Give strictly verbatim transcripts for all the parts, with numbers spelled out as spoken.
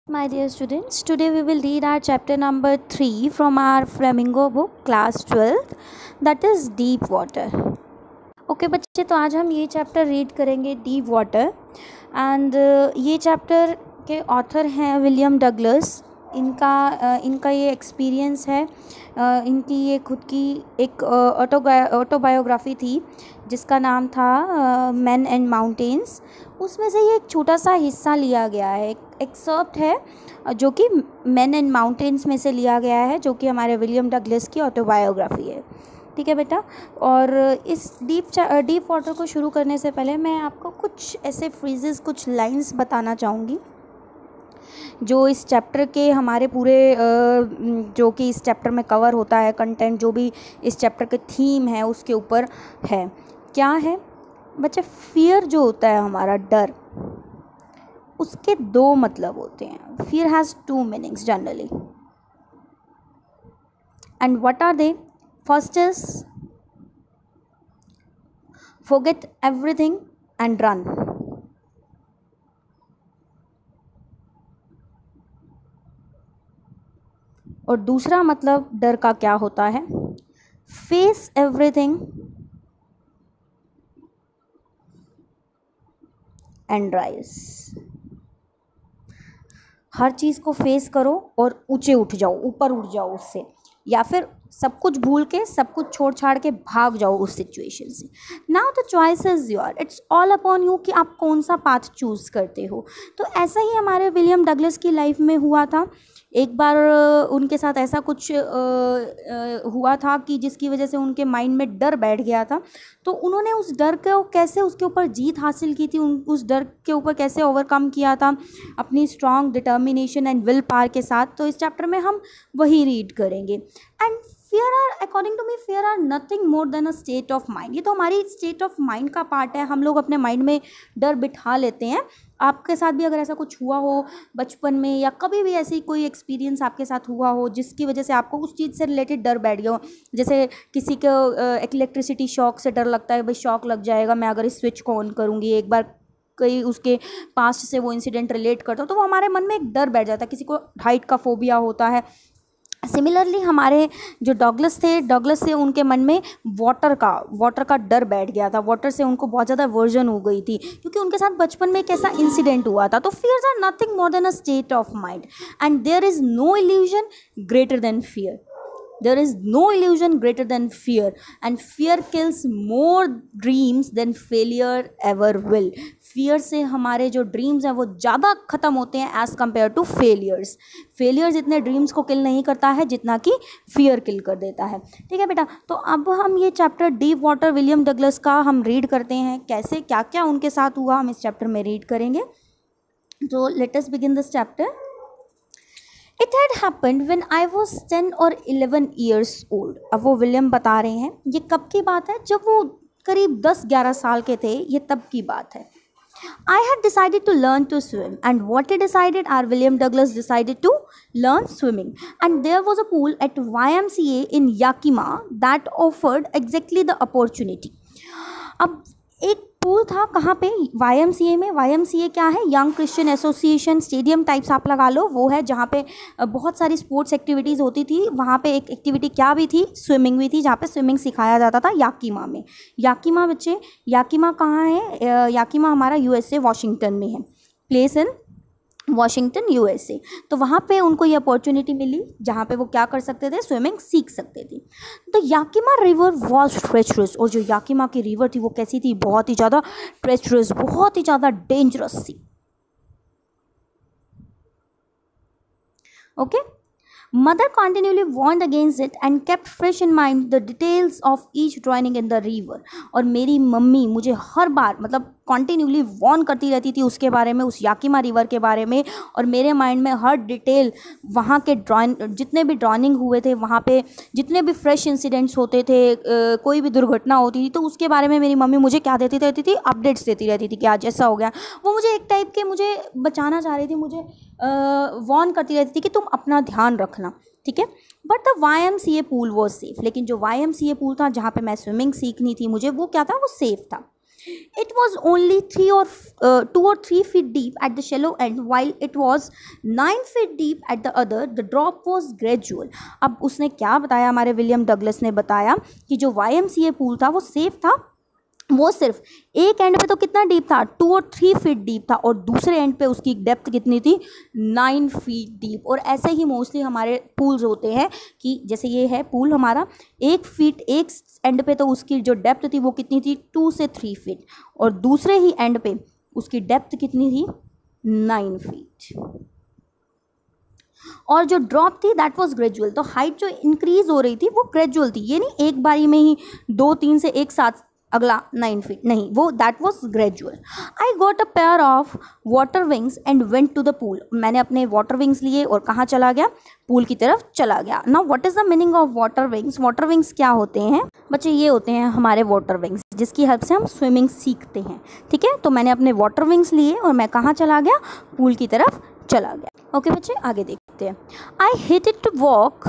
My dear students, today we will read our chapter number three from our Flamingo book, class twelfth, that is Deep Water. Okay बच्चे, तो आज हम ये chapter read करेंगे, deep water. And ये chapter के author हैं William Douglas. इनका uh, इनका ये एक्सपीरियंस है, uh, इनकी ये खुद की एक ऑटोबायोग्राफी uh, थी जिसका नाम था मैन एंड माउंटेन्स. उसमें से ये एक छोटा सा हिस्सा लिया गया है, एक एक्सर्प्ट है जो कि मैन एंड माउंटेन्स में से लिया गया है, जो कि हमारे विलियम डगलस की ऑटोबायोग्राफी है. ठीक है बेटा. और इस डीप डीप वाटर को शुरू करने से पहले मैं आपको कुछ ऐसे फ्रेजेस, कुछ लाइंस बताना चाहूँगी जो इस चैप्टर के हमारे पूरे जो कि इस चैप्टर में कवर होता है, कंटेंट जो भी इस चैप्टर के थीम है उसके ऊपर है. क्या है बच्चे? फियर जो होता है हमारा, डर, उसके दो मतलब होते हैं. Fear has two meanings generally. And what are they? First is forget everything and run. और दूसरा मतलब डर का क्या होता है? Face everything and rise. हर चीज़ को फेस करो और ऊंचे उठ जाओ, ऊपर उठ जाओ उससे, या फिर सब कुछ भूल के, सब कुछ छोड़ छाड़ के भाग जाओ उस सिचुएशन से. Now the choice is your, it's all upon you कि आप कौन सा पाथ चूज़ करते हो. तो ऐसा ही हमारे विलियम डगलस की लाइफ में हुआ था. एक बार उनके साथ ऐसा कुछ हुआ था कि जिसकी वजह से उनके माइंड में डर बैठ गया था. तो उन्होंने उस डर को कैसे, उसके ऊपर जीत हासिल की थी, उन उस डर के ऊपर कैसे ओवरकम किया था अपनी strong determination and will power के साथ. तो इस चैप्टर में हम वही रीड करेंगे. And fear are, according to me, fear are nothing more than a state of mind. ये तो हमारी state of mind का पार्ट है. हम लोग अपने माइंड में डर बिठा लेते हैं. आपके साथ भी अगर ऐसा कुछ हुआ हो बचपन में, या कभी भी ऐसी कोई एक्सपीरियंस आपके साथ हुआ हो जिसकी वजह से आपको उस चीज़ से रिलेटेड डर बैठ गया हो, जैसे किसी को इलेक्ट्रिसिटी शॉक से डर लगता है, भाई शॉक लग जाएगा मैं अगर इस स्विच को ऑन करूँगी, एक बार कहीं उसके पास्ट से वो इंसिडेंट रिलेट करता हो तो वो हमारे मन में एक डर बैठ जाता है. किसी को हाइट का फोबिया होता है. सिमिलरली हमारे जो डगलस थे, डगलस से उनके मन में वाटर का वाटर का डर बैठ गया था. वाटर से उनको बहुत ज़्यादा वर्जन हो गई थी क्योंकि उनके साथ बचपन में एक ऐसा इंसिडेंट हुआ था. तो fears are nothing more than a state of mind and there is no illusion greater than fear. There is no illusion greater than fear, and fear kills more dreams than failure ever will. Fear से हमारे जो dreams हैं वो ज़्यादा ख़त्म होते हैं as compare to failures. Failures इतने ड्रीम्स को किल नहीं करता है जितना कि फियर किल कर देता है. ठीक है बेटा. तो अब हम ये chapter deep water William Douglas का हम रीड करते हैं. कैसे, क्या क्या उनके साथ हुआ, हम इस चैप्टर में रीड करेंगे. तो let us begin this chapter. It had happened when I was ten or eleven years old. अब वो विलियम बता रहे हैं ये कब की बात है, जब वो करीब दस ग्यारह साल के थे. ये तब की बात है. I had decided to learn to swim, and what he decided, our William Douglas decided to learn swimming. And there was a pool at Y M C A in Yakima that offered exactly the opportunity. अब एक pool था कहाँ पे? Y M C ए में. Y M C A क्या है? Young Christian association stadium types आप लगा लो. वो है जहाँ पे बहुत सारी स्पोर्ट्स एक्टिविटीज़ होती थी. वहाँ पे एक एक्टिविटी क्या भी थी? स्विमिंग भी थी, जहाँ पे स्विमिंग सिखाया जाता था याकीमा में. याकीमा बच्चे, याकीमा कहाँ है? याकीमा हमारा यूएसए वॉशिंगटन में है. Place in Washington USA. तो वहाँ पे उनको ये अपॉर्चुनिटी मिली जहाँ पे वो क्या कर सकते थे? स्विमिंग सीख सकते थे. तो याकीमा रिवर वॉज ट्रेचरस. और जो याकीमा की रिवर थी वो कैसी थी? बहुत ही ज़्यादा ट्रेचरस, बहुत ही ज़्यादा डेंजरस थी. Okay. Mother continually warned against it and kept fresh in mind the details of each drowning in the river. और मेरी मम्मी मुझे हर बार मतलब कॉन्टीन्यूली वॉर्न करती रहती थी उसके बारे में, उस याकीमा रिवर के बारे में. और मेरे माइंड में हर डिटेल, वहाँ के ड्रॉइंग, जितने भी ड्रॉइंग हुए थे वहाँ पे, जितने भी फ्रेश इंसिडेंट्स होते थे, आ, कोई भी दुर्घटना होती थी तो उसके बारे में मेरी मम्मी मुझे क्या देती रहती थी? अपडेट्स देती रहती थी कि आज ऐसा हो गया. वो मुझे एक टाइप के मुझे बचाना चाह रही थी, मुझे वॉर्न करती रहती थी कि तुम अपना ध्यान रखना. ठीक है. But the Y M C A pool was safe. लेकिन जो Y M C A pool था जहाँ पे मैं स्विमिंग सीखनी थी मुझे, वो क्या था? वो सेफ था. It was only three or uh, two or three feet deep at the shallow end, while it was nine feet deep at the other. The drop was gradual. अब उसने क्या बताया, हमारे विलियम डगलस ने बताया कि जो Y M C A pool था वो सेफ था, वो सिर्फ एक एंड पे तो कितना डीप था, टू और थ्री फीट डीप था, और दूसरे एंड पे उसकी डेप्थ कितनी थी, नाइन फीट डीप. और ऐसे ही मोस्टली हमारे पूल्स होते हैं कि जैसे ये है पूल हमारा, एक फीट एक एंड पे तो उसकी जो डेप्थ थी वो कितनी थी, टू से थ्री फीट, और दूसरे ही एंड पे उसकी डेप्थ कितनी थी, नाइन फीट. और जो ड्रॉप थी दैट वाज ग्रेजुअल. तो हाइट जो इंक्रीज हो रही थी वो ग्रेजुअल थी, ये नहीं एक बारी में ही दो तीन से एक साथ अगला नाइन फीट, नहीं, वो that was gradual. I got a pair of water wings and went to the pool. मैंने अपने वाटर विंग्स लिए और कहाँ चला गया, पूल की तरफ चला गया. Now what is the meaning of water wings. Water wings क्या होते हैं बच्चे, ये होते हैं हमारे वाटर विंग्स जिसकी हेल्प से हम स्विमिंग सीखते हैं. ठीक है, तो मैंने अपने वाटर विंग्स लिए और मैं कहाँ चला गया, पूल की तरफ चला गया. ओके बच्चे, आगे देखते हैं. I hated to walk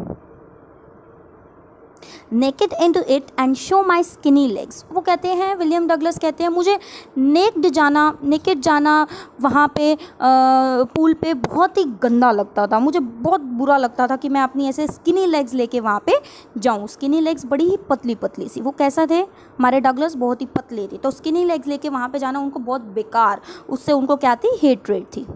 naked into it and show my skinny legs. वो कहते हैं, विलियम डगलस कहते हैं, मुझे नेक्ड जाना, नेकेड जाना वहाँ पे पूल पे बहुत ही गंदा लगता था. मुझे बहुत बुरा लगता था कि मैं अपनी ऐसे स्किनी लेग्स लेके वहाँ पे जाऊँ. स्किनी लेग्स बड़ी ही पतली पतली सी, वो कैसा थे हमारे डगलस, बहुत ही पतले थे, तो स्किनी लेग्स लेके वहाँ पे जाना उनको बहुत बेकार, उससे उनको क्या थी, हेट्रेड थी.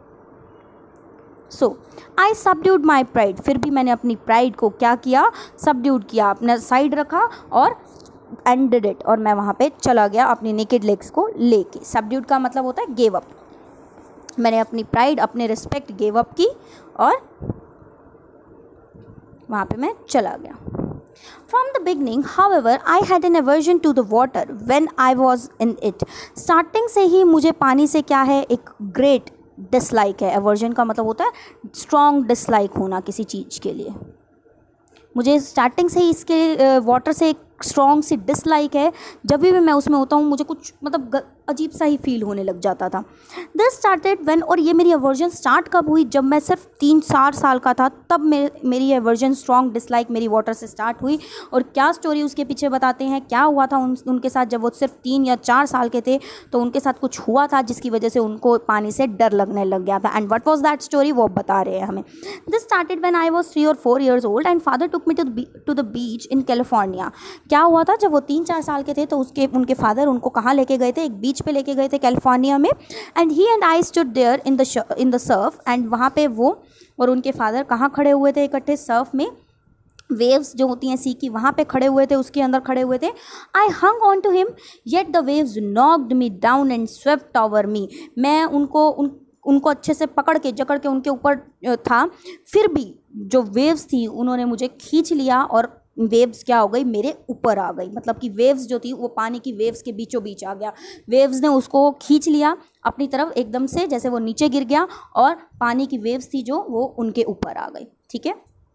So I subdued my pride. फिर भी मैंने अपनी प्राइड को क्या किया, सबड्यूड किया, अपना साइड रखा और एंड डिड इट, और मैं वहाँ पे चला गया अपनी नेकेड लेग्स को लेके. सबड्यूड का मतलब होता है गेव अप. मैंने अपनी प्राइड, अपने रिस्पेक्ट गेव अप की और वहाँ पे मैं चला गया. From the beginning, however, I had an aversion to the water when I was in it. Starting से ही मुझे पानी से क्या है, एक great डिसलाइक है. एवर्जन का मतलब होता है स्ट्रॉन्ग डिसलाइक होना किसी चीज़ के लिए. मुझे स्टार्टिंग से ही इसके वाटर से एक स्ट्रॉन्ग सी डिसलाइक है. जब भी मैं उसमें होता हूँ मुझे कुछ मतलब अजीब सा ही फील होने लग जाता था. दिस स्टार्टेड व्हेन, और ये मेरी एवर्जन स्टार्ट कब हुई, जब मैं सिर्फ तीन चार साल का था, तब मे, मेरी एवर्जन स्ट्रॉन्ग डिसलाइक मेरी वाटर से स्टार्ट हुई. और क्या स्टोरी उसके पीछे बताते हैं, क्या हुआ था उन, उनके साथ जब वो सिर्फ तीन या चार साल के थे, तो उनके साथ कुछ हुआ था जिसकी वजह से उनको पानी से डर लगने लग गया था. And what was that story, वो बता रहे हैं हमें. This started when I was three or four years old and father took me to to the beach in California. क्या हुआ था, जब वो तीन चार साल के थे तो उसके उनके फादर उनको कहाँ लेके गए थे, एक बीच पे लेके गए थे कैलिफोर्निया में. And he and I stood there in the in the surf. एंड वहाँ पे वो और उनके फादर कहाँ खड़े हुए थे इकट्ठे, सर्फ में, वेव्स जो होती हैं सी की, वहाँ पे खड़े हुए थे, उसके अंदर खड़े हुए थे. I hung on to him yet the waves knocked me down and swept over me. मैं उनको उन उनको अच्छे से पकड़ के जकड़ के उनके ऊपर था, फिर भी जो वेव्स थी उन्होंने मुझे खींच लिया और वेव्स क्या हो गई, मेरे ऊपर आ गई. मतलब कि वेव्स जो थी वो पानी की वेव्स के बीचों बीच आ गया. वेव्स ने उसको खींच लिया अपनी तरफ एकदम से, जैसे वो नीचे गिर गया और पानी की वेव्स थी जो वो उनके ऊपर आ गई. ठीक है,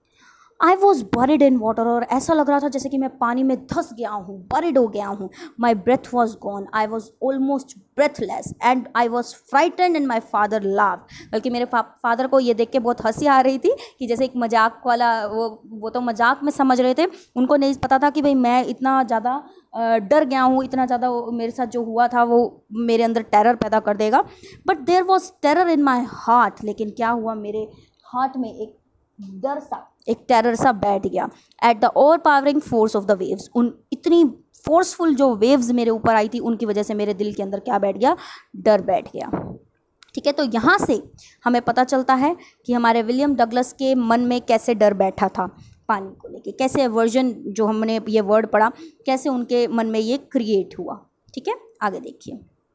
I was buried in water, और ऐसा लग रहा था जैसे कि मैं पानी में धंस गया हूँ, बरिड हो गया हूँ. My breath was gone, I was almost breathless and I was frightened and my father laughed. बल्कि मेरे फादर को ये देख के बहुत हंसी आ रही थी कि जैसे एक मजाक वाला, वो वो तो मजाक में समझ रहे थे. उनको नहीं पता था कि भाई मैं इतना ज़्यादा डर गया हूँ, इतना ज़्यादा मेरे साथ जो हुआ था वो मेरे अंदर टेरर पैदा कर देगा. But there was terror in my heart. लेकिन क्या हुआ, मेरे हार्ट में एक डर सा, एक टेरर सा बैठ गया. At the overpowering force of the waves. उन इतनी फोर्सफुल जो वेव्स मेरे ऊपर आई थी उनकी वजह से मेरे दिल के अंदर क्या बैठ गया, डर बैठ गया. ठीक है, तो यहाँ से हमें पता चलता है कि हमारे विलियम डगलस के मन में कैसे डर बैठा था पानी को लेके, कैसे एवर्जन जो हमने ये वर्ड पढ़ा, कैसे उनके मन में ये क्रिएट हुआ. ठीक है, आगे देखिए.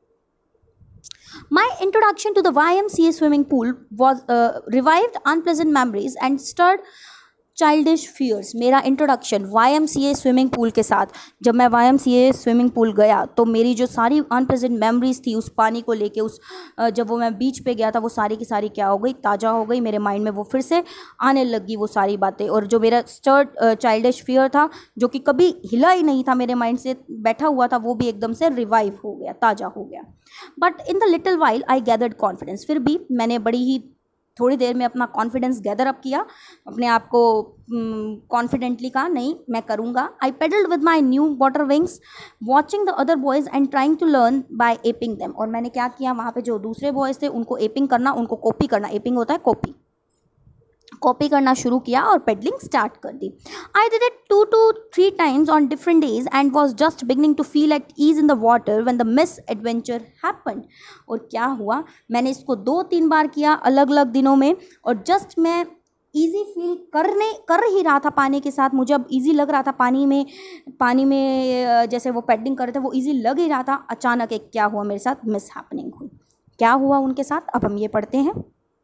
My introduction to the Y M C A swimming pool was uh, revived unpleasant memories and stirred childish fears. मेरा introduction Y M C A swimming pool के साथ, जब मैं Y M C A swimming pool गया तो मेरी जो सारी अनप्लेजेंट मेमोरीज थी उस पानी को लेके, उस जब वो मैं बीच पे गया था, वो सारी की सारी क्या हो गई, ताज़ा हो गई. मेरे माइंड में वो फिर से आने लगी वो सारी बातें. और जो मेरा स्टर्ड चाइल्डिश फियर था जो कि कभी हिला ही नहीं था, मेरे माइंड से बैठा हुआ था, वो भी एकदम से रिवाइव हो गया, ताज़ा हो गया. But in the little while I gathered confidence. फिर भी मैंने बड़ी ही थोड़ी देर में अपना कॉन्फिडेंस गैदर अप किया, अपने आप को कॉन्फिडेंटली कहा नहीं मैं करूँगा। I paddled with my new water wings watching the other boys and trying to learn by aping them. और मैंने क्या किया, वहाँ पे जो दूसरे बॉयज़ थे उनको एपिंग करना, उनको कॉपी करना, एपिंग होता है कॉपी, कॉपी करना शुरू किया और पेडलिंग स्टार्ट कर दी। I did it two two three times on different days and was just beginning to feel at ease in the water when the misadventure happened. और क्या हुआ, मैंने इसको दो तीन बार किया अलग अलग दिनों में, और जस्ट मैं ईजी फील करने कर ही रहा था पानी के साथ, मुझे अब ईजी लग रहा था पानी में, पानी में जैसे वो पेडलिंग कर रहे थे वो ईजी लग ही रहा था। अचानक एक क्या हुआ मेरे साथ, मिस हैपनिंग हुई। क्या हुआ उनके साथ, अब हम ये पढ़ते हैं।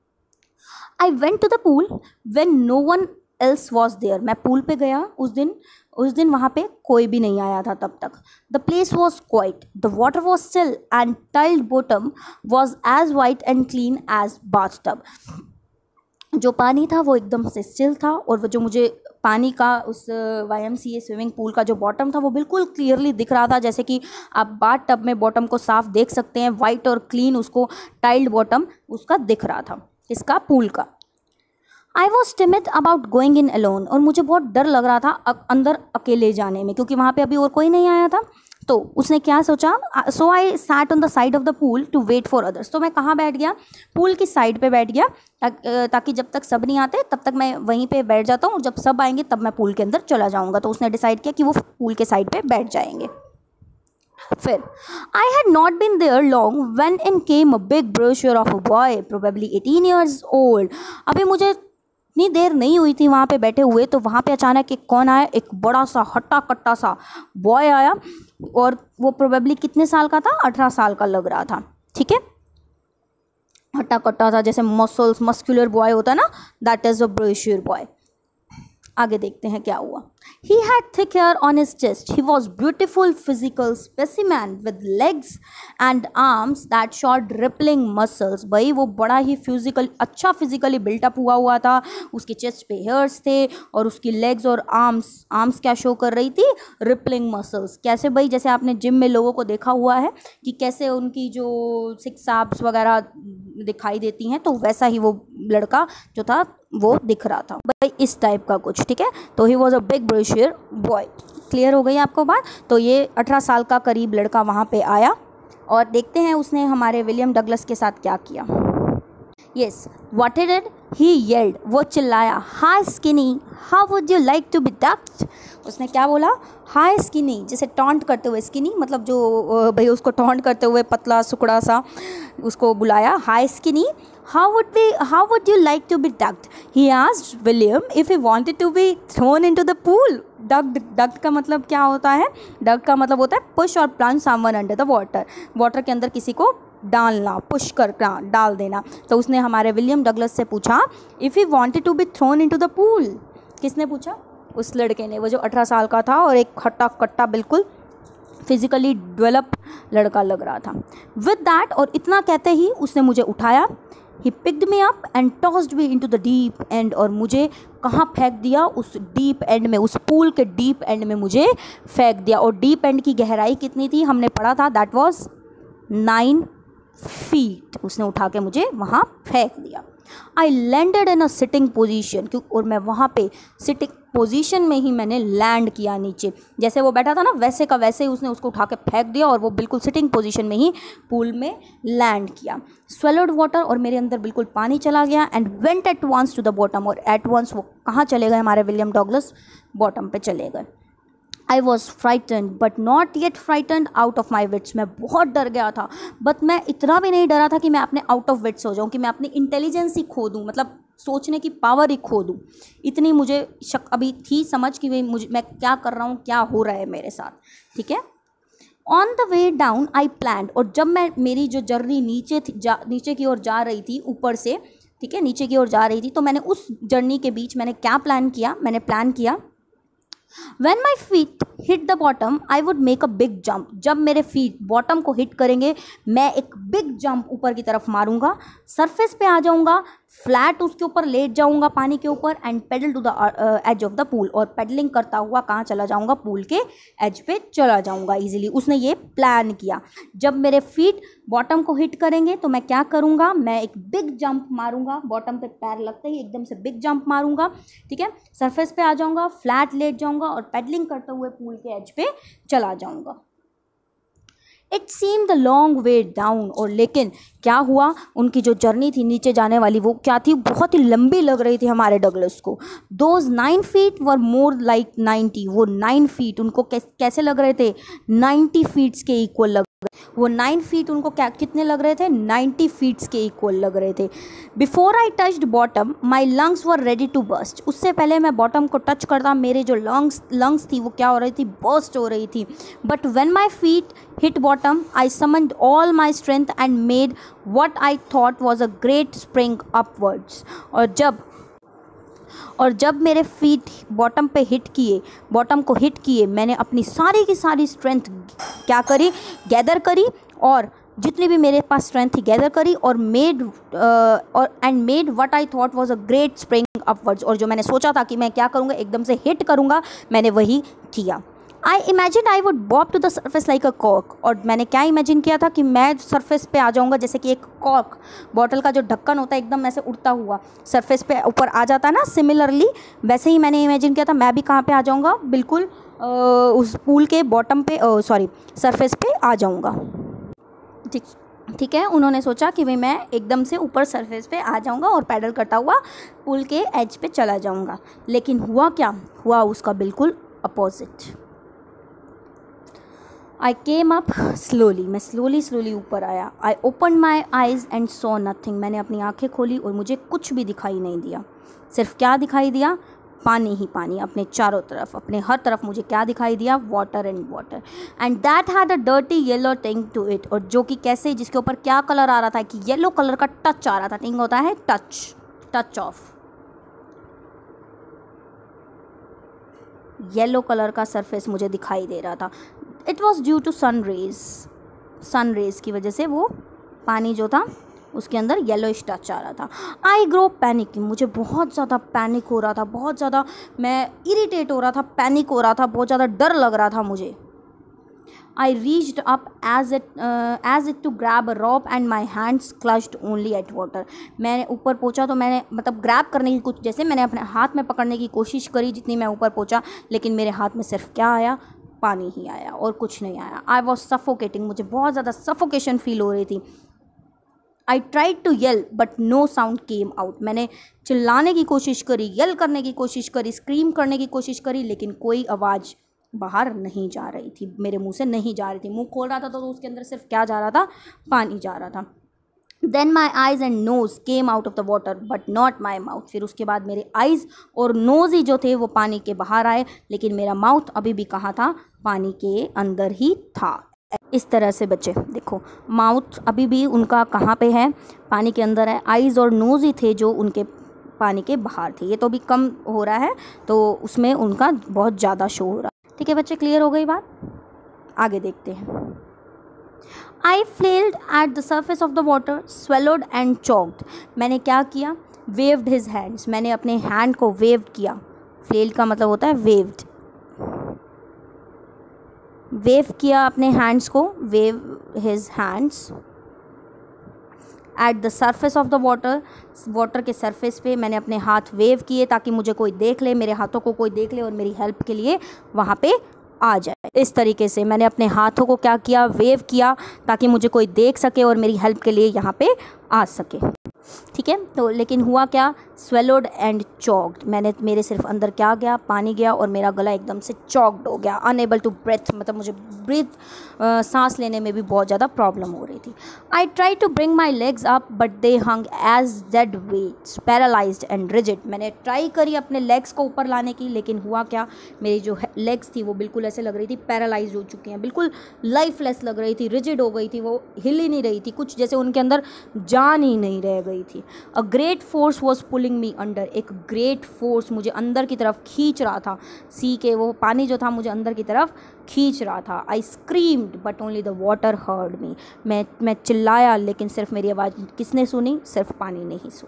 I went to the pool when no one else was there. मैं पूल पे गया उस दिन उस दिन वहाँ पे कोई भी नहीं आया था तब तक। The place was quiet. The water was still and tiled bottom was as white and clean as bathtub. जो पानी था वो एकदम से स्टिल था, और वो जो मुझे पानी का उस Y M C A swimming pool का जो बॉटम था वो बिल्कुल क्लियरली दिख रहा था, जैसे कि आप बाथ टब में बॉटम को साफ देख सकते हैं, वाइट और क्लीन उसको टाइल्ड बॉटम उसका दिख रहा था, इसका पूल का। I was timid about going in alone, और मुझे बहुत डर लग रहा था अंदर अकेले जाने में, क्योंकि वहाँ पे अभी और कोई नहीं आया था। तो उसने क्या सोचा, so I sat on the side of the pool to wait for others. तो मैं कहाँ बैठ गया, पूल की साइड पे बैठ गया, ताकि जब तक सब नहीं आते तब तक मैं वहीं पे बैठ जाता हूँ, और जब सब आएंगे तब मैं पूल के अंदर चला जाऊँगा। तो उसने डिसाइड किया कि वो पूल के साइड पे बैठ जाएंगे। फिर I had not been there long when in came a big bruiser of a boy probably eighteen years old. अभी मुझे इतनी देर नहीं हुई थी वहाँ पे बैठे हुए, तो वहाँ पे अचानक एक कौन आया, एक बड़ा सा हट्टा कट्टा सा बॉय आया, और वो प्रोबेबली कितने साल का था, अठारह साल का लग रहा था। ठीक है, हट्टा कट्टा था, जैसे मसल्स मस्कुलर बॉय होता ना, that is a bruiser boy. आगे देखते हैं क्या हुआ। He had thick hair on his chest. He was beautiful physical specimen with legs and arms that showed rippling muscles. भाई वो बड़ा ही फिजिकल अच्छा फिजिकली बिल्टअप हुआ हुआ था, उसके चेस्ट पे हेयर्स थे, और उसकी लेग्स और आर्म्स आर्म्स क्या शो कर रही थी, रिपलिंग मसल्स। कैसे भाई, जैसे आपने जिम में लोगों को देखा हुआ है कि कैसे उनकी जो सिक्स एब्स वगैरह दिखाई देती हैं, तो वैसा ही वो लड़का जो था वो दिख रहा था भाई, इस टाइप का कुछ। ठीक है, तो he was a big bruiser boy. Clear हो गई आपको बात। तो ये अठारह साल का करीब लड़का वहाँ पे आया, और देखते हैं उसने हमारे विलियम डगलस के साथ क्या किया। Yes, what did he yelled, वो चिल्लाया, hi skinny how would you like to be ducked. उसने क्या बोला, हाय स्किनी, जैसे टॉन्ट करते हुए, स्किनी मतलब जो भाई उसको टॉन्ट करते हुए पतला सुकड़ा सा उसको बुलाया, hi skinny how would we how would you like to be ducked, he asked William if he wanted to be thrown into the pool। ducked ducked का मतलब क्या होता है, ducked का मतलब होता है push or plunge someone under the water, water के अंदर किसी को डालना, पुश कर डाल देना। तो उसने हमारे विलियम डगलस से पूछा if he wanted to be thrown into the pool। किसने पूछा, उस लड़के ने, वो जो अठारह साल का था और एक खट्टा कट्टा बिल्कुल फिजिकली डेवलप लड़का लग रहा था। विद दैट, और इतना कहते ही उसने मुझे उठाया, he picked me up and tossed me into the deep end, और मुझे कहाँ फेंक दिया, उस डीप एंड में, उस पूल के डीप एंड में मुझे फेंक दिया। और डीप एंड की गहराई कितनी थी हमने पढ़ा था, दैट वाज नाइन फीट। उसने उठा के मुझे वहाँ फेंक दिया। I landed in a sitting position, क्यों, और मैं वहाँ पे सिटिंग पोजीशन में ही मैंने लैंड किया नीचे, जैसे वो बैठा था ना वैसे का वैसे ही उसने उसको उठा के फेंक दिया, और वो बिल्कुल सिटिंग पोजीशन में ही पूल में लैंड किया। स्वेलोड वाटर, और मेरे अंदर बिल्कुल पानी चला गया, and went at once to the bottom, और एट वंस वो कहाँ चले गए हमारे विलियम डगलस, बॉटम पे चले गए। I was frightened but not yet frightened out of my wits, मैं बहुत डर गया था, बट मैं इतना भी नहीं डरा था कि मैं अपने आउट ऑफ विट्स हो जाऊँ, कि मैं अपनी इंटेलिजेंस ही खो दूँ, मतलब सोचने की पावर ही खो दूँ। इतनी मुझे शक अभी थी समझ कि भाई मुझे मैं क्या कर रहा हूँ, क्या हो रहा है मेरे साथ। ठीक है, on the way down I planned, और जब मैं मेरी जो जर्नी नीचे थी जा नीचे की ओर जा रही थी ऊपर से, ठीक है, नीचे की ओर जा रही थी, तो मैंने उस जर्नी के बीच मैंने क्या प्लान किया, मैंने प्लान किया When my feet hit the bottom, I would make a big jump। जब मेरे फीट बॉटम को हिट करेंगे मैं एक बिग जंप ऊपर की तरफ मारूंगा, सरफेस पे आ जाऊंगा, फ्लैट उसके ऊपर लेट जाऊंगा पानी के ऊपर and paddle to the edge of the pool, और पेडलिंग करता हुआ कहाँ चला जाऊंगा, पूल के एज पे चला जाऊंगा इजीली। उसने ये प्लान किया। जब मेरे फीट बॉटम को हिट करेंगे तो मैं क्या करूंगा, मैं एक बिग जंप मारूंगा, बॉटम पे पैर लगते ही एकदम से बिग जंप मारूंगा, ठीक है, सरफेस पे आ जाऊंगा, फ्लैट लेट जाऊंगा और पेडलिंग करते हुए पूल के एज पे चला जाऊंगा। It seem the long way down, और लेकिन क्या हुआ, उनकी जो जर्नी थी नीचे जाने वाली वो क्या थी, बहुत ही लंबी लग रही थी हमारे डगलस को। Those nine feet were more like ninety, वो नाइन फीट उनको कैसे लग रहे थे, नाइन्टी फीट्स के इक्वल लग, वो नाइन फीट उनको क्या कितने लग रहे थे, नाइन्टी फीट्स के इक्वल लग रहे थे। Before I touched bottom my lungs were ready to burst, उससे पहले मैं बॉटम को टच करता मेरे जो लंग्स लंग्स थी वो क्या हो रही थी, बर्स्ट हो रही थी। But when my feet hit bottom I summoned all my strength and made what I thought was a great spring upwards, और जब और जब मेरे फीट बॉटम पे हिट किए, बॉटम को हिट किए, मैंने अपनी सारी की सारी स्ट्रेंथ क्या करी, गैदर करी, और जितनी भी मेरे पास स्ट्रेंथ थी गैदर करी, और मेड और and made what I thought was a great spring upwards, और जो मैंने सोचा था कि मैं क्या करूँगा, एकदम से हिट करूँगा, मैंने वही किया। I imagine I would bob to the surface like a cork, और मैंने क्या इमेजिन किया था कि मैं सरफेस पे आ जाऊंगा जैसे कि एक कॉर्क, बॉटल का जो ढक्कन होता है एकदम ऐसे उड़ता हुआ सरफेस पे ऊपर आ जाता है ना, सिमिलरली वैसे ही मैंने इमेजिन किया था मैं भी कहाँ पे आ जाऊंगा, बिल्कुल आ, उस पूल के बॉटम पे, सॉरी सरफेस पे आ जाऊंगा। ठीक ठीक है, उन्होंने सोचा कि भाई मैं एकदम से ऊपर सरफेस पे आ जाऊंगा और पैडल करता हुआ पूल के एज पे चला जाऊंगा, लेकिन हुआ क्या, हुआ उसका बिल्कुल opposite. I came up slowly, मैं स्लोली स्लोली ऊपर आया। I open my eyes and saw nothing, मैंने अपनी आंखें खोली और मुझे कुछ भी दिखाई नहीं दिया। सिर्फ क्या दिखाई दिया, पानी ही पानी, अपने चारों तरफ, अपने हर तरफ मुझे क्या दिखाई दिया, water and water. And that had a dirty yellow tinge to it, और जो कि कैसे, जिसके ऊपर क्या कलर आ रहा था, कि येलो कलर का टच आ रहा था। टिंग होता है touch, touch of, yellow colour का सरफेस मुझे दिखाई दे रहा था। It was due to sun rays, sun rays की वजह से वो पानी जो था उसके अंदर येलोइश टच आ रहा था। आई ग्रो पैनिक, मुझे बहुत ज़्यादा पैनिक हो रहा था, बहुत ज़्यादा मैं इरिटेट हो रहा था, पैनिक हो रहा था, बहुत ज़्यादा डर लग रहा था मुझे। I reached up as it as it to grab a rope and my hands clutched only at water, मैंने ऊपर पहुंचा तो मैंने मतलब ग्रैब करने की कुछ, जैसे मैंने अपने हाथ में पकड़ने की कोशिश करी जितनी मैं ऊपर पहुंचा, लेकिन मेरे हाथ में सिर्फ क्या आया, पानी ही आया और कुछ नहीं आया। आई वॉज सफोकेटिंग, मुझे बहुत ज़्यादा सफोकेशन फील हो रही थी। I tried to yell but no sound came out, मैंने चिल्लाने की कोशिश करी, येल करने की कोशिश करी, स्क्रीम करने की कोशिश करी, लेकिन कोई आवाज़ बाहर नहीं जा रही थी, मेरे मुंह से नहीं जा रही थी। मुंह खोल रहा था तो उसके अंदर सिर्फ क्या जा रहा था, पानी जा रहा था। Then my eyes and nose came out of the water but not my mouth, फिर उसके बाद मेरे आइज़ और नोज़ ही जो थे वो पानी के बाहर आए, लेकिन मेरा माउथ अभी भी कहाँ था, पानी के अंदर ही था। इस तरह से बच्चे देखो, माउथ अभी भी उनका कहाँ पे है, पानी के अंदर है, आइज़ और नोज़ ही थे जो उनके पानी के बाहर थे। ये तो भी कम हो रहा है तो उसमें उनका बहुत ज़्यादा शो हो रहा है। ठीक है बच्चे, क्लियर हो गई बात, आगे देखते हैं। I flailed at the surface of the water swallowed and choked, मैंने क्या किया, वेव्ड हिज हैंड्स, मैंने अपने हैंड को वेव्ड किया। फ्लेल का मतलब होता है वेव्ड, वेव किया अपने हैंड्स को, wave his hands at the surface of the water, water के सरफेस पे मैंने अपने हाथ वेव किए ताकि मुझे कोई देख ले, मेरे हाथों को कोई देख ले और मेरी हेल्प के लिए वहाँ पे आ जाए। इस तरीके से मैंने अपने हाथों को क्या किया, वेव किया ताकि मुझे कोई देख सके और मेरी हेल्प के लिए यहाँ पे आ सके। ठीक है, तो लेकिन हुआ क्या, स्वेलोड एंड चॉक्ड, मैंने मेरे सिर्फ अंदर क्या गया, पानी गया और मेरा गला एकदम से चॉक्ड हो गया। अनएबल टू ब्रेथ, मतलब मुझे ब्रीथ सांस लेने में भी बहुत ज़्यादा प्रॉब्लम हो रही थी। I try to bring my legs up but they hung as dead weights paralysed and rigid, मैंने ट्राई करी अपने लेग्स को ऊपर लाने की, लेकिन हुआ क्या, मेरी जो लेग्स थी वो बिल्कुल ऐसे लग रही थी पैरालाइज हो चुकी हैं, बिल्कुल लाइफलेस लग रही थी, रिजिड हो गई थी, वो हिल ही नहीं रही थी, कुछ जैसे उनके अंदर जान ही नहीं रह गई थी। A great force was pulling me under, एक ग्रेट फोर्स मुझे अंदर की तरफ खींच रहा था, सी के वो पानी जो था मुझे अंदर की तरफ खींच रहा था। I screamed but only the water heard me, मैं मैं चिल्लाया लेकिन सिर्फ मेरी आवाज़ किसने सुनी, सिर्फ पानी ने ही सुनी।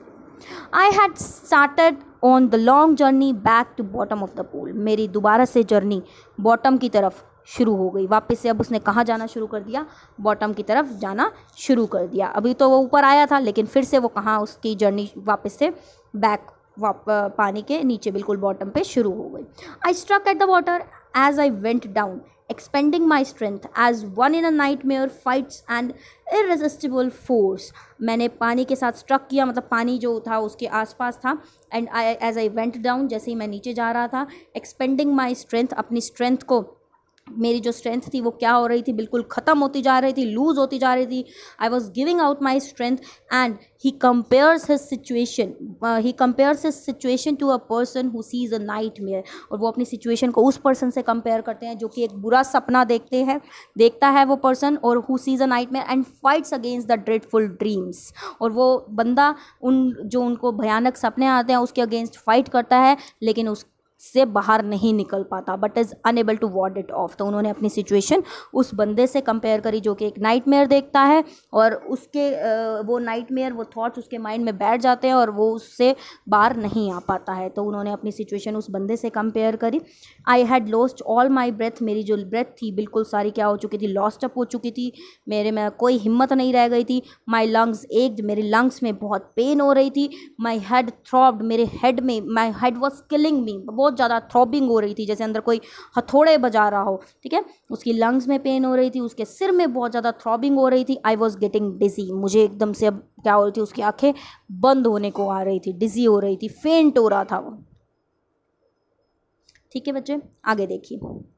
I had started on the long journey back to bottom of the pool. मेरी दोबारा से जर्नी बॉटम की तरफ शुरू हो गई। वापस से अब उसने कहाँ जाना शुरू कर दिया, बॉटम की तरफ जाना शुरू कर दिया। अभी तो वो ऊपर आया था, लेकिन फिर से वो कहाँ उसकी जर्नी वापस से बैक वाप पानी के नीचे बिल्कुल बॉटम पे शुरू हो गई। I struck at the water as I went down, expending my strength as one in a nightmare fights and irresistible force. मैंने पानी के साथ स्ट्रक किया, मतलब पानी जो था उसके आसपास था। And I as I went down, जैसे ही मैं नीचे जा रहा था, एक्सपेंडिंग माई स्ट्रेंथ, अपनी स्ट्रेंथ को, मेरी जो स्ट्रेंथ थी वो क्या हो रही थी, बिल्कुल ख़त्म होती जा रही थी, लूज़ होती जा रही थी। I was giving out my strength and he compares his situation he compares his situation to a person who sees a nightmare. और वो अपनी सिचुएशन को उस पर्सन से कंपेयर करते हैं जो कि एक बुरा सपना देखते हैं देखता है वो पर्सन, और who sees a nightmare and fights against the dreadful dreams. और वो बंदा उन जो उनको भयानक सपने आते हैं उसके अगेंस्ट फाइट करता है, लेकिन उस से बाहर नहीं निकल पाता, but is unable to ward it off. तो उन्होंने अपनी सिचुएशन उस बंदे से कंपेयर करी जो कि एक नाइटमेयर देखता है, और उसके वो नाइटमेयर, वो थॉट्स उसके माइंड में बैठ जाते हैं और वो उससे बाहर नहीं आ पाता है। तो उन्होंने अपनी सिचुएशन उस बंदे से कंपेयर करी। I had lost all my breath, मेरी जो ब्रेथ थी बिल्कुल सारी क्या हो चुकी थी, लॉस्ट अप हो चुकी थी, मेरे में कोई हिम्मत नहीं रह गई थी। माई लंग्स एक्ड, मेरे लंग्स में बहुत पेन हो रही थी। माई हेड थ्रॉब्ड, मेरे हेड में, my head was killing me, बहुत ज़्यादा थ्रॉबिंग हो रही थी, जैसे अंदर कोई हथौड़े बजा रहा हो, ठीक है। उसकी लंग्स में पेन हो रही थी, उसके सिर में बहुत ज़्यादा थ्रॉबिंग हो रही थी। आई वॉज गेटिंग डिजी, मुझे एकदम से अब क्या हो रही थी, उसकी आंखें बंद होने को आ रही थी, डिजी हो रही थी, फेंट हो रहा था वो। ठीक है बच्चे, आगे देखिए।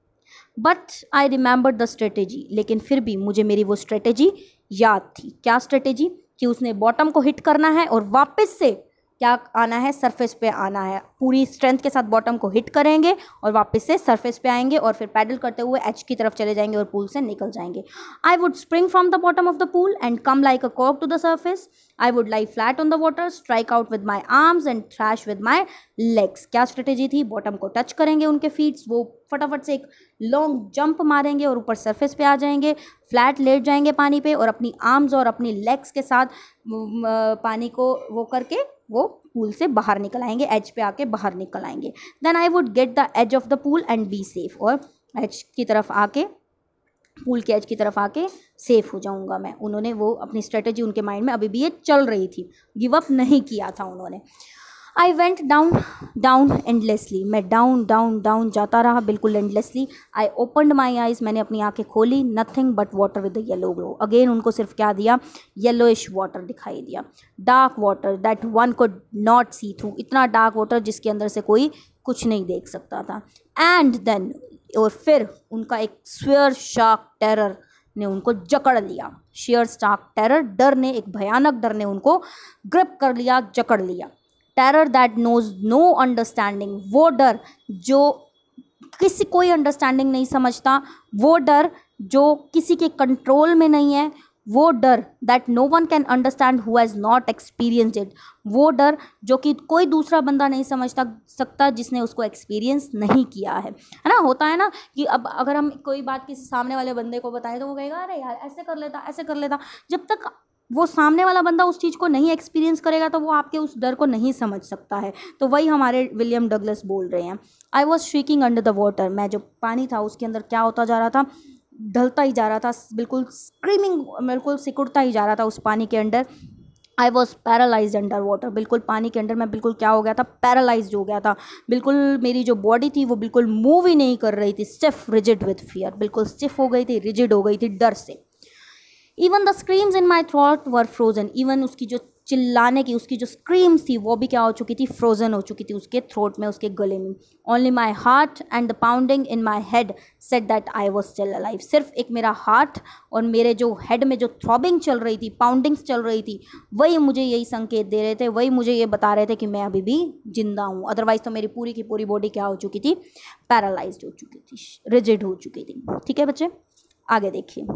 But I remember the strategy, लेकिन फिर भी मुझे मेरी वो स्ट्रेटेजी याद थी। क्या स्ट्रेटेजी? कि उसने बॉटम को हिट करना है और वापस से क्या आना है, सरफेस पे आना है। पूरी स्ट्रेंथ के साथ बॉटम को हिट करेंगे और वापस से सरफेस पे आएंगे और फिर पैडल करते हुए एज की तरफ चले जाएंगे और पूल से निकल जाएंगे। I would spring from the bottom of the pool and come like a कॉक to the surface. I would lie flat on the water, strike out with my arms and thrash with my legs. क्या strategy थी? Bottom को touch करेंगे उनके feats, वो फटाफट से एक लॉन्ग जंप मारेंगे और ऊपर सरफेस पे आ जाएंगे, फ्लैट लेट जाएंगे पानी पे और अपनी आर्म्स और अपनी लेग्स के साथ पानी को वो करके वो पूल से बाहर निकल आएंगे, एज पे आके बाहर निकल आएंगे। Then I would get the edge of the pool and be safe, और एज की तरफ आके, पूल के एज की तरफ आके सेफ हो जाऊंगा मैं। उन्होंने वो अपनी स्ट्रेटेजी उनके माइंड में अभी भी ये चल रही थी, गिव अप नहीं किया था उन्होंने। I went down down endlessly, मैं डाउन डाउन डाउन जाता रहा बिल्कुल endlessly. I opened my eyes, मैंने अपनी आंखें खोली, nothing but water with the yellow glow. Again उनको सिर्फ क्या दिया? येलोइश वाटर दिखाई दिया। Dark water that one could not see through, इतना डार्क वाटर जिसके अंदर से कोई कुछ नहीं देख सकता था। एंड देन, और फिर उनका एक स्वेयर शार्क टेरर ने उनको जकड़ लिया। शेयर शार्क टेरर, डर ने, एक भयानक डर ने उनको ग्रिप कर लिया, जकड़ लिया। Terror that knows no understanding, वो डर जो किसी कोई अंडरस्टैंडिंग नहीं समझता, वो डर जो किसी के कंट्रोल में नहीं है, वो डर that no one can understand who has not experienced it, वो डर जो कि कोई दूसरा बंदा नहीं समझता सकता जिसने उसको एक्सपीरियंस नहीं किया है। है ना, होता है ना कि अब अगर हम कोई बात किसी सामने वाले बंदे को बताएं तो वो कहेगा अरे यार ऐसे कर लेता ऐसे कर लेता। जब तक वो सामने वाला बंदा उस चीज़ को नहीं एक्सपीरियंस करेगा तो वो आपके उस डर को नहीं समझ सकता है। तो वही हमारे विलियम डगलस बोल रहे हैं। I was shrieking under the water, मैं जो पानी था उसके अंदर क्या होता जा रहा था, ढलता ही जा रहा था, बिल्कुल स्क्रीमिंग, बिल्कुल सिकुड़ता ही जा रहा था उस पानी के अंदर। I was paralyse under water, बिल्कुल पानी के अंदर मैं बिल्कुल क्या हो गया था, पैरालाइज हो गया था। बिल्कुल मेरी जो बॉडी थी वो बिल्कुल मूव ही नहीं कर रही थी, स्टिफ रिजिड विथ फियर, बिल्कुल स्टिफ हो गई थी, रिजिड हो गई थी डर से। Even the screams in my throat were frozen, even उसकी जो चिल्लाने की, उसकी जो स्क्रीम्स थी वो भी क्या हो चुकी थी, फ्रोजन हो चुकी थी उसके थ्रोट में, उसके गले में। Only my heart and the pounding in my head said that I was still alive, सिर्फ एक मेरा हार्ट और मेरे जो हेड में जो थ्रॉबिंग चल रही थी, पाउंडिंग्स चल रही थी, वही मुझे यही संकेत दे रहे थे, वही मुझे ये बता रहे थे कि मैं अभी भी जिंदा हूँ। अदरवाइज तो मेरी पूरी की पूरी बॉडी क्या हो चुकी थी, पैरालाइज्ड हो चुकी थी, रिजिड हो चुकी थी। ठीक है बच्चे, आगे देखिए।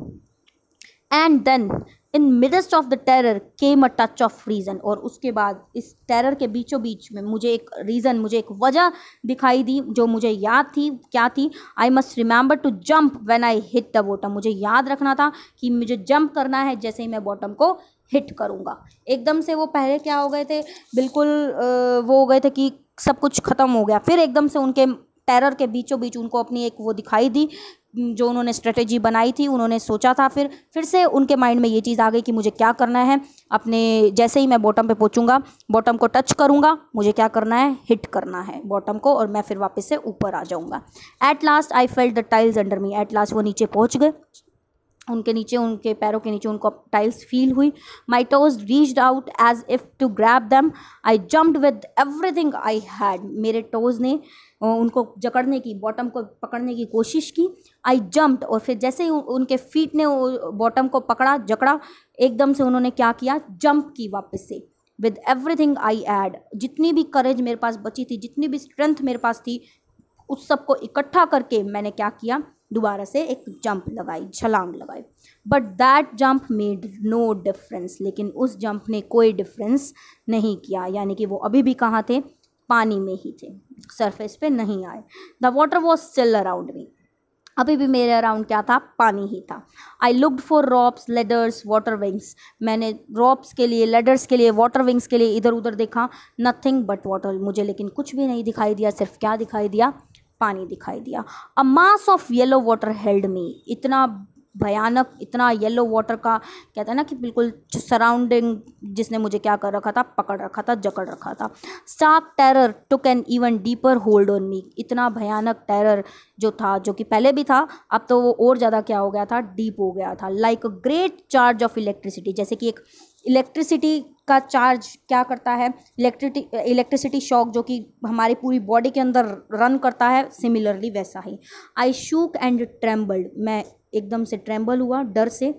And then in midst of the terror came a touch of reason, और उसके बाद इस टेरर के बीचों बीच में मुझे एक रीज़न, मुझे एक वजह दिखाई दी जो मुझे याद थी। क्या थी? I must remember to jump when I hit the bottom, मुझे याद रखना था कि मुझे जंप करना है जैसे ही मैं बॉटम को हिट करूँगा। एकदम से वो पहले क्या हो गए थे, बिल्कुल वो हो गए थे कि सब कुछ ख़त्म हो गया, फिर एकदम से उनके टेरर के बीचों बीच उनको अपनी एक वो दिखाई दी जो उन्होंने स्ट्रेटेजी बनाई थी, उन्होंने सोचा था, फिर फिर से उनके माइंड में ये चीज़ आ गई कि मुझे क्या करना है, अपने जैसे ही मैं बॉटम पे पहुंचूंगा, बॉटम को टच करूंगा, मुझे क्या करना है, हिट करना है बॉटम को, और मैं फिर वापस से ऊपर आ जाऊंगा। At last I felt the tiles under me. At last वो नीचे पहुंच गए, उनके नीचे, उनके पैरों के नीचे उनको टाइल्स फील हुई। My toes reached out as if to grab them. I jumped with everything I had. मेरे टोज ने उनको जकड़ने की, बॉटम को पकड़ने की कोशिश की। आई जम्प्ड, और फिर जैसे ही उनके फीट ने बॉटम को पकड़ा, जकड़ा, एकदम से उन्होंने क्या किया, जंप की वापस से विद एवरीथिंग आई हैड। जितनी भी करेज मेरे पास बची थी, जितनी भी स्ट्रेंथ मेरे पास थी, उस सब को इकट्ठा करके मैंने क्या किया, दोबारा से एक जंप लगाई, छलांग लगाई। But that jump made no difference. लेकिन उस जंप ने कोई डिफरेंस नहीं किया, यानी कि वो अभी भी कहाँ थे, पानी में ही थे, सरफेस पे नहीं आए। The water was still around me. अभी भी मेरे अराउंड क्या था, पानी ही था। I looked for ropes, ladders, water wings. मैंने रॉप्स के लिए, लेडर्स के लिए, वाटर विंग्स के लिए इधर उधर देखा, नथिंग बट वाटर। मुझे लेकिन कुछ भी नहीं दिखाई दिया, सिर्फ क्या दिखाई दिया, पानी दिखाई दिया। A mass of yellow water held me. इतना भयानक, इतना येलो वाटर का, कहते हैं ना कि बिल्कुल सराउंडिंग, जिसने मुझे क्या कर रखा था, पकड़ रखा था, जकड़ रखा था। Stark terror took an even deeper hold on me. इतना भयानक टेरर जो था, जो कि पहले भी था, अब तो वो और ज़्यादा क्या हो गया था, डीप हो गया था। Like a great charge of electricity. जैसे कि एक इलेक्ट्रिसिटी का चार्ज क्या करता है, इलेक्ट्रिटी इलेक्ट्रिसिटी शॉक जो कि हमारी पूरी बॉडी के अंदर रन करता है, सिमिलरली वैसा ही। I shook and trembled. मैं एकदम से ट्रेम्बल हुआ डर से।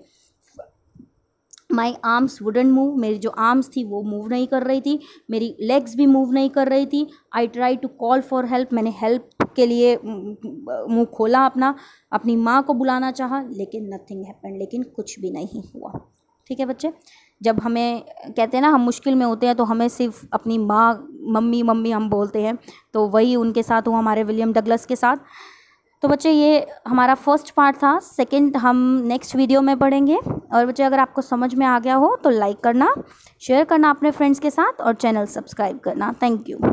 My arms wouldn't move. मेरी जो आर्म्स थी वो मूव नहीं कर रही थी, मेरी लेग्स भी मूव नहीं कर रही थी। I try to call for help. मैंने हेल्प के लिए मुंह खोला अपना, अपनी माँ को बुलाना चाहा, लेकिन नथिंग हैपेंड। लेकिन कुछ भी नहीं हुआ। ठीक है बच्चे, जब हमें कहते हैं ना हम मुश्किल में होते हैं तो हमें सिर्फ अपनी माँ, मम्मी मम्मी हम बोलते हैं, तो वही उनके साथ हुआ, हमारे विलियम डगलस के साथ। तो बच्चे ये हमारा फर्स्ट पार्ट था। सेकंड हम नेक्स्ट वीडियो में पढ़ेंगे। और बच्चे अगर आपको समझ में आ गया हो तो लाइक करना, शेयर करना अपने फ्रेंड्स के साथ, और चैनल सब्सक्राइब करना। Thank you.